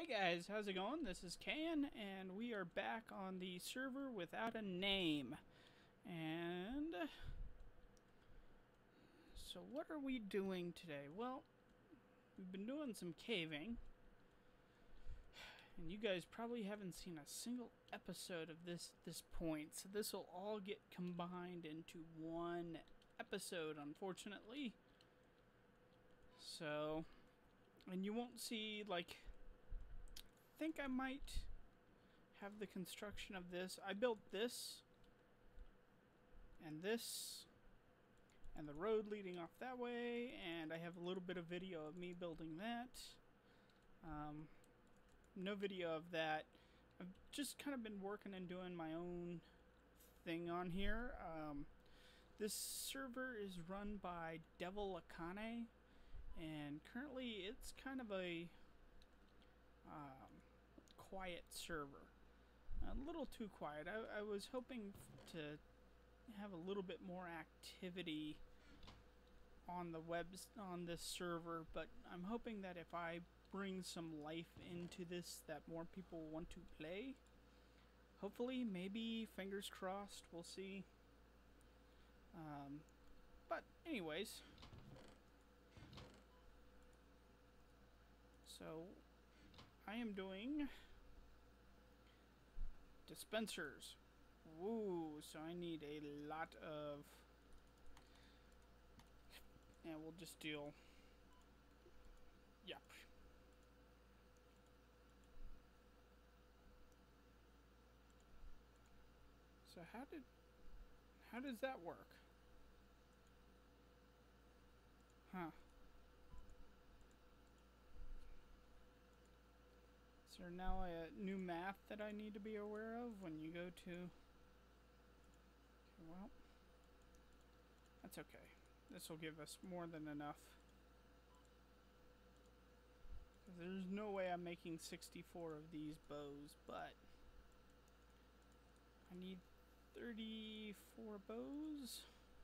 Hey guys, how's it going? This is Can, and we are back on the server without a name. And so what are we doing today? Well, we've been doing some caving, and you guys probably haven't seen a single episode of this at this point, so this will all get combined into one episode, unfortunately. So, and you won't see, like, I think I might have the construction of this. I built this and the road leading off that way, and I have a little bit of video of me building that. No video of that. I've just kind of been working and doing my own thing on here. This server is run by Devil Akane, and currently it's kind of a quiet server. A little too quiet. I was hoping to have a little bit more activity on the webs on this server, but I'm hoping that if I bring some life into this, that more people want to play. Hopefully, maybe, fingers crossed, we'll see. But anyways, so I am doing dispensers. Woo, so I need a lot of, and we'll just deal, yep. So how does that work? Huh. Is there now a new math that I need to be aware of when you go to... Okay, well, that's okay. This will give us more than enough. There's no way I'm making 64 of these bows, but I need 34 bows.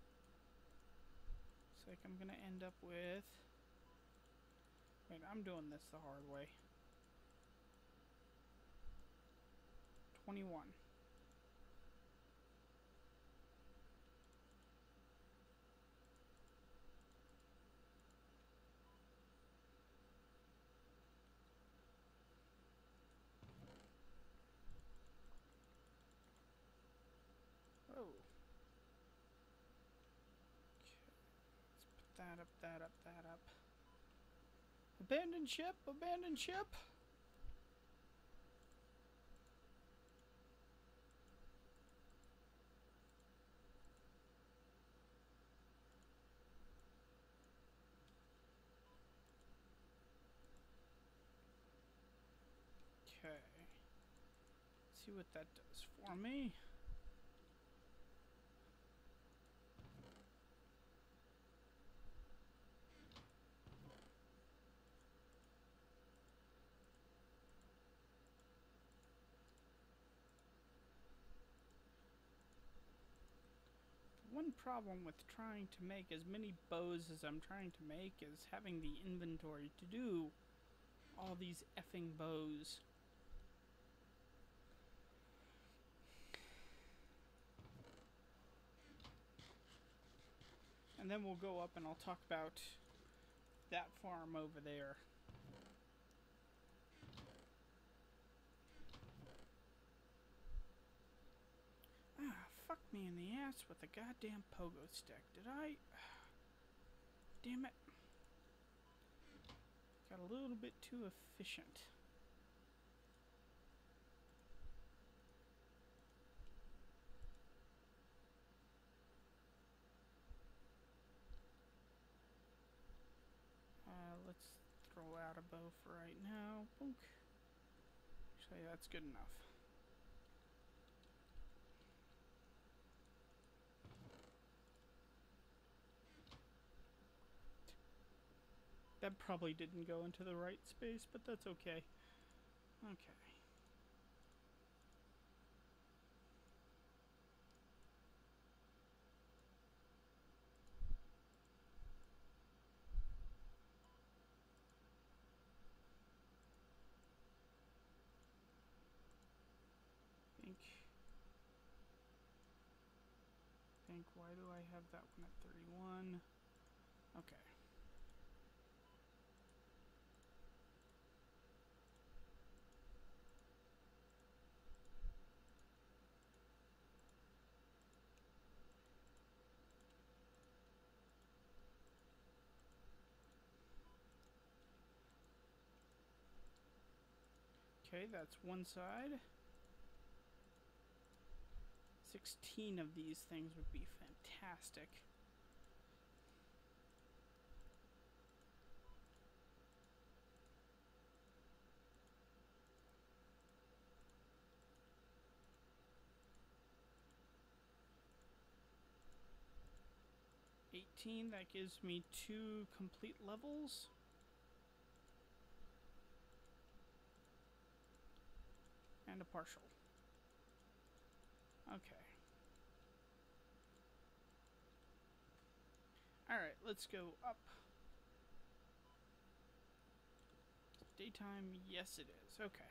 Looks like I'm gonna end up with... Wait, I'm doing this the hard way. 21. Oh. Okay. Let's put that up, that up, that up. Abandoned ship! Abandoned ship! Okay. Let's see what that does for me. One problem with trying to make as many bows as I'm trying to make is having the inventory to do all these effing bows. And then we'll go up and I'll talk about that farm over there. Ah, fuck me in the ass with a goddamn pogo stick. Did I? Damn it. Got a little bit too efficient. Let's throw out a bow for right now. Boink. Actually, that's good enough. That probably didn't go into the right space, but that's okay. Okay. think, why do I have that one at 31? Okay. Okay, that's one side. 16 of these things would be fantastic. That gives me 2 complete levels. And a partial. Okay. Alright, let's go up. Daytime, yes it is. Okay.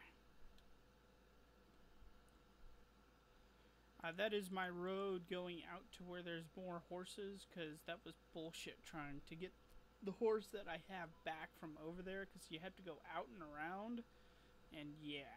That is my road going out to where there's more horses, because that was bullshit trying to get the horse that I have back from over there, because you have to go out and around, and yeah.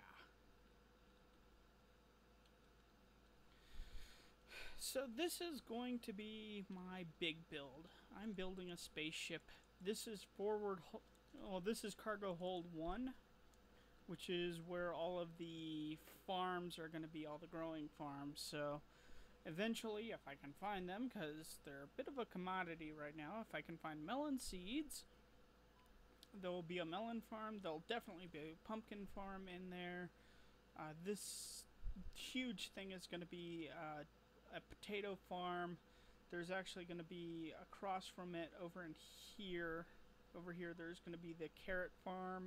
So this is going to be my big build. I'm building a spaceship. This is this is cargo hold 1, which is where all of the farms are going to be, all the growing farms. So eventually, if I can find them, because they're a bit of a commodity right now, if I can find melon seeds, there will be a melon farm. There'll definitely be a pumpkin farm in there. This huge thing is going to be a potato farm. There's actually going to be across from it over in here. Over here, there's going to be the carrot farm.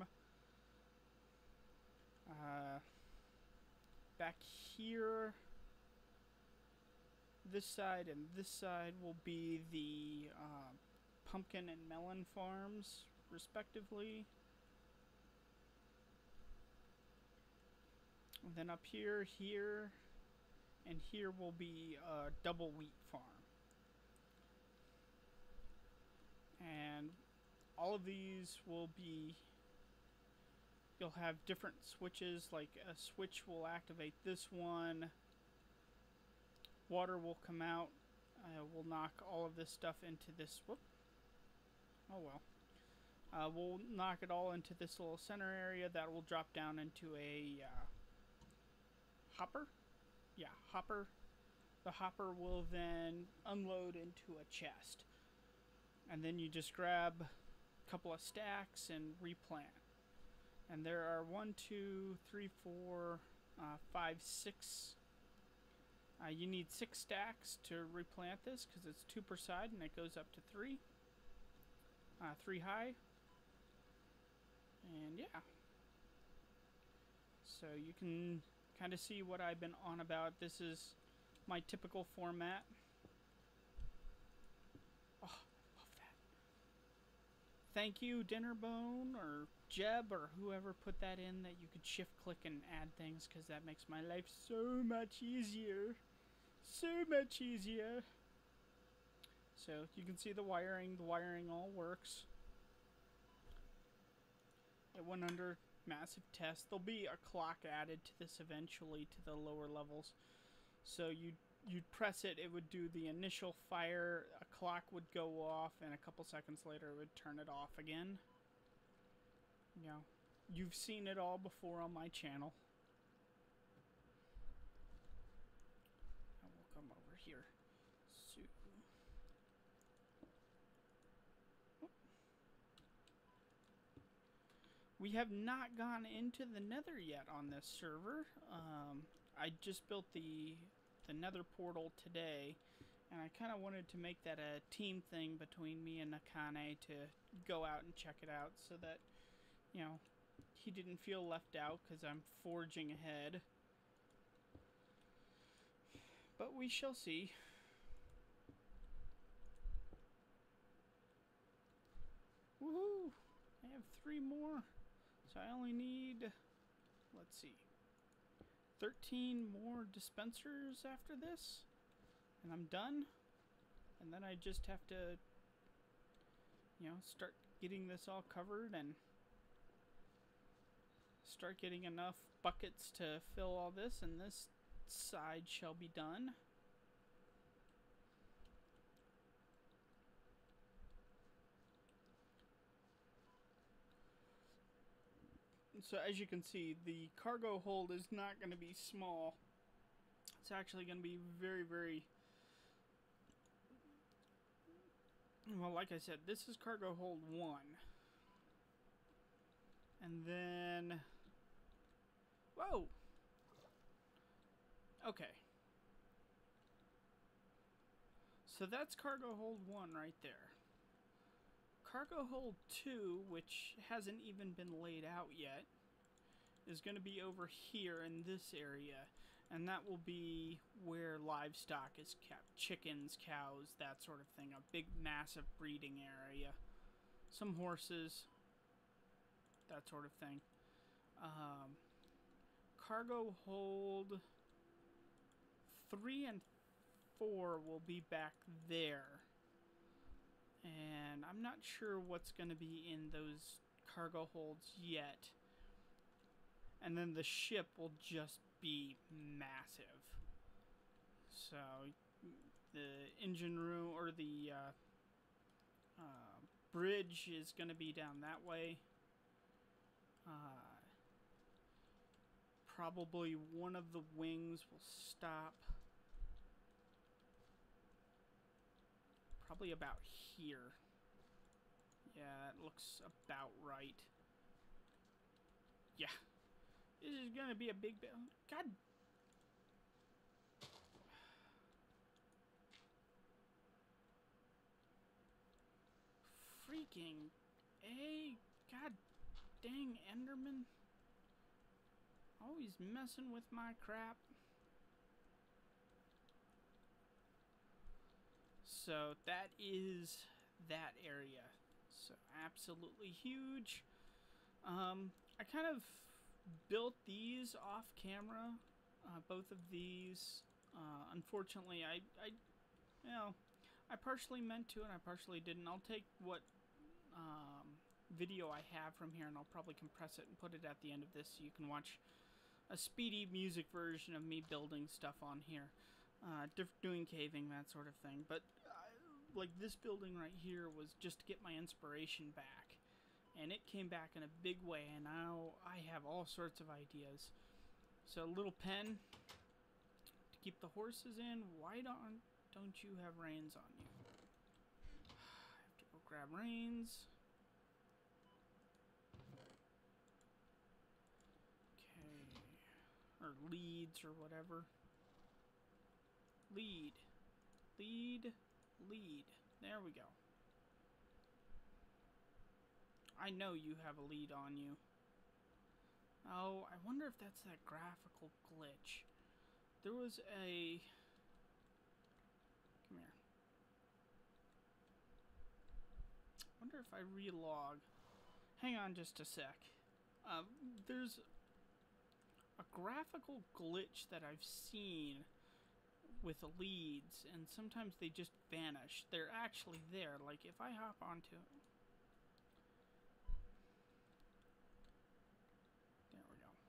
Back here, this side and this side will be the pumpkin and melon farms, respectively. And then up here, here, and here will be a double wheat farm. And all of these will be, you'll have different switches, like a switch will activate this one, water will come out, we'll knock all of this stuff into this, whoop, oh well. We'll knock it all into this little center area that will drop down into a hopper. Yeah, hopper. The hopper will then unload into a chest. And then you just grab a couple of stacks and replant. And there are 1, 2, 3, 4, 5, 6. You need 6 stacks to replant this because it's 2 per side and it goes up to 3. 3 high. And yeah. So you can kind of see what I've been on about. This is my typical format. Oh, I love that. Thank you, Dinnerbone or Jeb or whoever put that in, that you could shift click and add things, because that makes my life so much easier. So much easier. So you can see the wiring all works. It went under massive test. There'll be a clock added to this eventually to the lower levels. So you'd press it, it would do the initial fire, a clock would go off, and a couple seconds later it would turn it off again. You know, you've seen it all before on my channel. And we'll come over here. So we have not gone into the Nether yet on this server. I just built the Nether portal today, and I kind of wanted to make that a team thing between me and Nakane to go out and check it out, so that, you know, he didn't feel left out because I'm forging ahead. But we shall see. Woohoo! I have 3 more. So I only need, let's see, 13 more dispensers after this, and I'm done. And then I just have to, you know, start getting this all covered and start getting enough buckets to fill all this, and this side shall be done. So as you can see, the cargo hold is not going to be small. It's actually going to be very, very... Well, like I said, this is cargo hold 1. And then... Whoa! Okay. So that's cargo hold 1 right there. Cargo hold 2, which hasn't even been laid out yet, is going to be over here in this area. And that will be where livestock is kept. Chickens, cows, that sort of thing. A big, massive breeding area. Some horses, that sort of thing. Cargo hold 3 and 4 will be back there. And I'm not sure what's going to be in those cargo holds yet. And then the ship will just be massive. So the engine room, or the bridge, is going to be down that way. Probably one of the wings will stop probably about here. Yeah, it looks about right. Yeah. This is gonna be a big... God. Freaking A. God dang Enderman. Always messing with my crap. So that is that area. So absolutely huge. I kind of built these off camera, both of these. Unfortunately, you know, I partially meant to and I partially didn't. I'll take what video I have from here and I'll probably compress it and put it at the end of this so you can watch a speedy music version of me building stuff on here. Doing caving, that sort of thing. But like this building right here was just to get my inspiration back. And it came back in a big way, and now I have all sorts of ideas. So a little pen to keep the horses in. Why don't you have reins on you? I have to go grab reins. Okay. Or leads or whatever. Lead. Lead. Lead. There we go. I know you have a lead on you. Oh, I wonder if that's that graphical glitch. There was a... Come here. I wonder if I relog. Hang on just a sec. There's a graphical glitch that I've seen with the leads, and sometimes they just vanish. They're actually there. Like, if I hop onto it. There we go.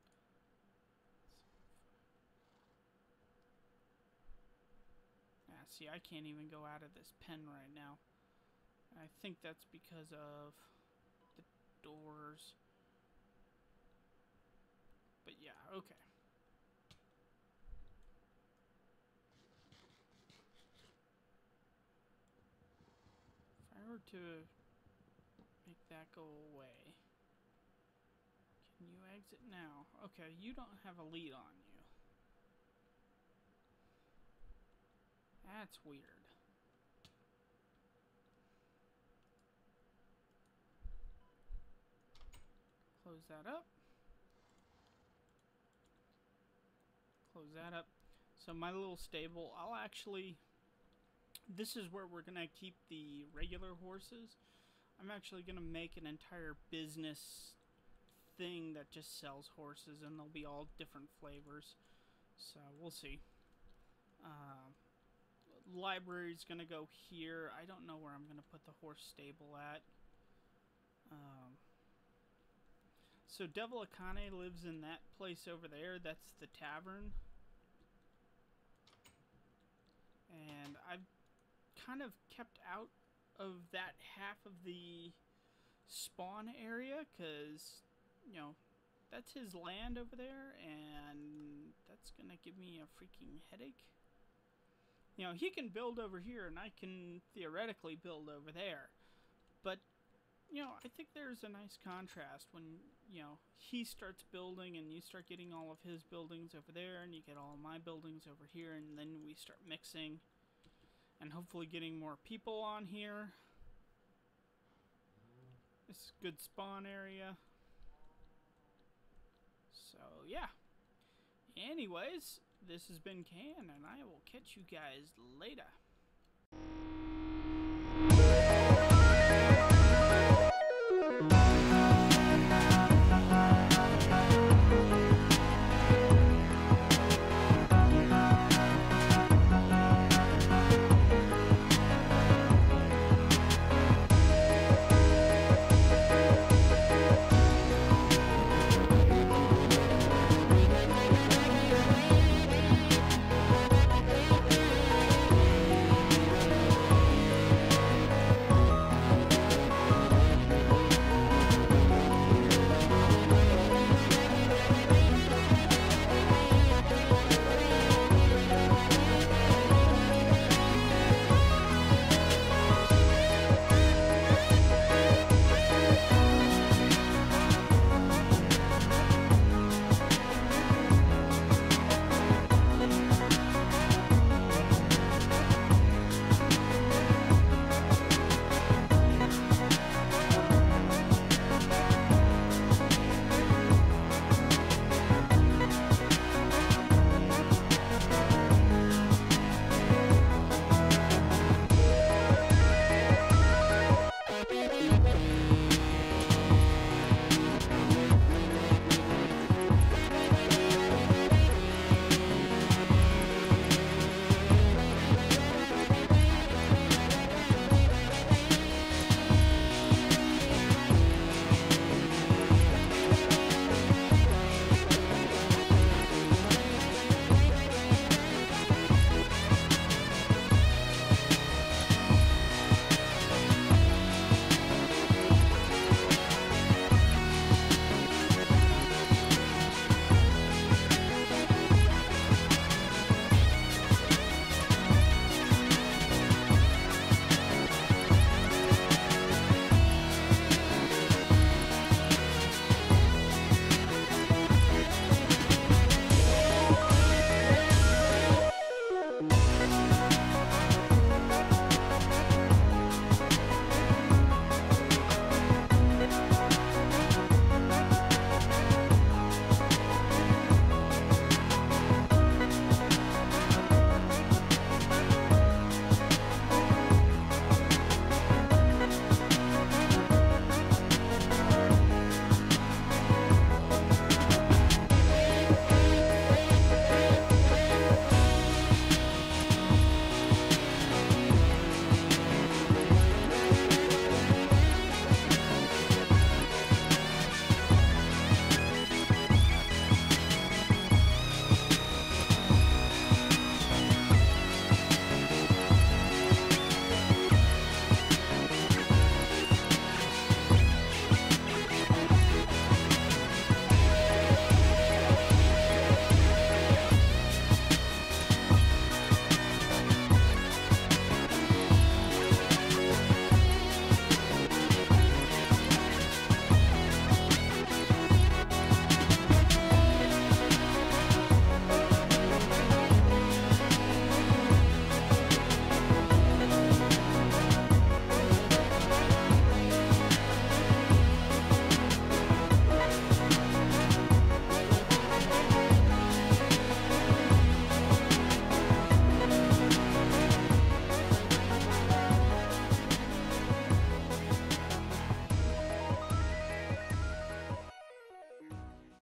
Yeah, see, I can't even go out of this pen right now. I think that's because of the doors. But yeah, okay. If I were to make that go away. Can you exit now? Okay, you don't have a lead on you. That's weird. Close that up. Close that up. So my little stable, I'll actually... This is where we're going to keep the regular horses. I'm actually going to make an entire business thing that just sells horses, and they'll be all different flavors. So we'll see. library's gonna go here. I don't know where I'm gonna put the horse stable at. So Devil Akane lives in that place over there. That's the tavern. And I've kind of kept out of that half of the spawn area because, you know, that's his land over there, and that's gonna give me a freaking headache. You know, he can build over here, and I can theoretically build over there. But, you know, I think there's a nice contrast when, you know, he starts building and you start getting all of his buildings over there, and you get all of my buildings over here, and then we start mixing and hopefully getting more people on here. This is a good spawn area. So, yeah. Anyways, this has been Can, and I will catch you guys later.